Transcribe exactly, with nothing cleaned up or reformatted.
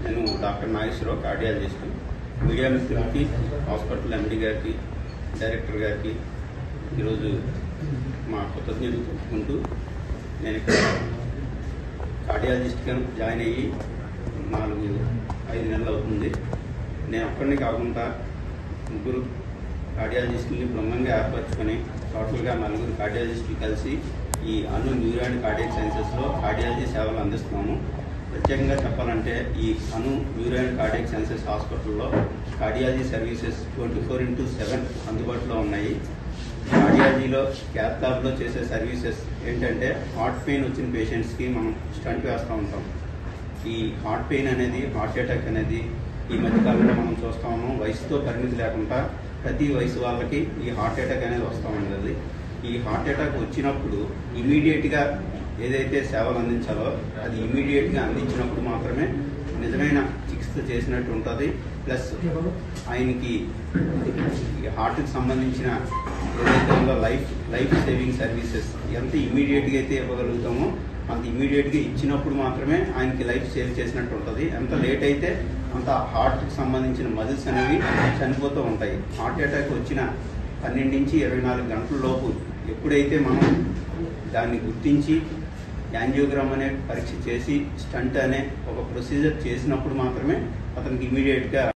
నేను doctor Nageswara Rao, cardiologist. Media మిత్రులకి, hospital MD గారికి, డైరెక్టర్ గారికి ఈరోజు మా కృతజ్ఞతలు చెప్పుకుంటూ, నేను ఇక్కడ కార్డియాలజిస్ట్గా జాయిన్ అయ్యి నాలుగు ఐదు నెలలు అవుతుంది. నేను ఒక్కడిని కాకుండా ముగ్గురు కార్డియాలజిస్టుని బృందంగా ఏర్పరచుకొని టోటల్గా నలుగురు కార్డియాలజిస్టులు కలిసి ఈ అను న్యూరో అండ్ కార్డియాక్ సైన్సెస్లో కార్డియాలజీ సేవలు అందిస్తున్నాము. ప్రత్యేకంగా చెప్పాలంటే ఈ Anu neuro and cardiac sciences హాస్పిటల్లో cardiology services twenty four into seven అందుబాటులో ఉన్నాయి. కార్డియాలజీలో క్యాత్ ల్యాబ్లో చేసే సర్వీసెస్ ఏంటంటే హార్ట్ పెయిన్ వచ్చిన పేషెంట్స్కి మనం స్టంట్ వేస్తూ ఉంటాం. ఈ హార్ట్ పెయిన్ అనేది, హార్ట్ అటాక్ అనేది ఈ మధ్యకాలంలో మనం చూస్తాము. వయసుతో పరిమితి లేకుండా ప్రతి వయసు వాళ్ళకి ఈ హార్ట్ అటాక్ అనేది వస్తూ ఉంటుంది. ఈ హార్ట్ అటాక్ వచ్చినప్పుడు ఇమీడియట్గా ఏదైతే సేవలు అందించాలో అది ఇమీడియట్గా అందించినప్పుడు మాత్రమే నిజమైన చికిత్స చేసినట్టు ఉంటుంది. ప్లస్ ఆయనకి హార్ట్కి సంబంధించిన ఏదైతే ఉందో లైఫ్ లైఫ్ సేవింగ్ సర్వీసెస్ ఎంత ఇమీడియట్గా అయితే ఇవ్వగలుగుతామో అంత ఇమీడియట్గా ఇచ్చినప్పుడు మాత్రమే ఆయనకి లైఫ్ సేవ్ చేసినట్టు ఉంటుంది. ఎంత లేట్ అయితే అంత హార్ట్కి సంబంధించిన మజిల్స్ అనేవి చనిపోతూ ఉంటాయి. హార్ట్ అటాక్ వచ్చిన పన్నెండు నుంచి ఇరవై నాలుగు గంటల లోపు ఎప్పుడైతే మనం దాన్ని గుర్తించి యాంజియోగ్రామ్ అనే పరీక్ష చేసి స్టంట్ అనే ఒక ప్రొసీజర్ చేసినప్పుడు మాత్రమే అతనికి ఇమీడియట్గా